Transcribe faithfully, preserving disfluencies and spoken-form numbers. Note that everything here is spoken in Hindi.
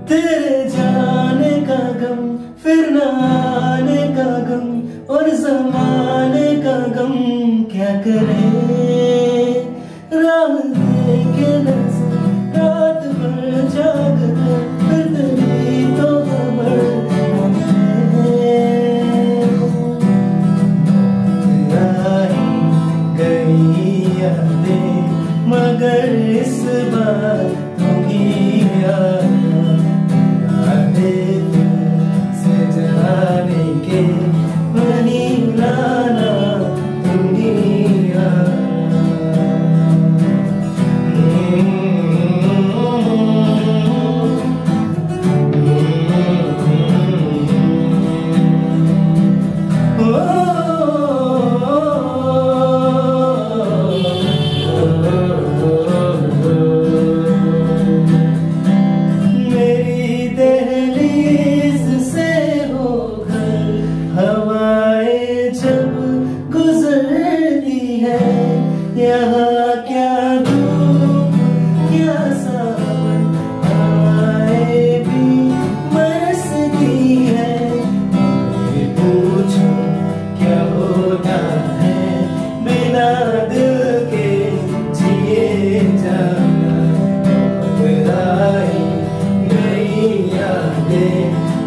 तेरे जाने का गम, फिर न आने का गम, और ज़माने का गम क्या करे। राह देखे नज़र रात भर जाग कर, फिर तेरी तो खबर आई गई यादें, मगर इस बार तुम ही आना। यादें से जाने के वहीं लाना तुम ही आना। यहाँ क्या धूप क्या सावन आए भी बरसती है। ये पूछो क्या होता है बिना दिल के जिए जाना। आई गई यादें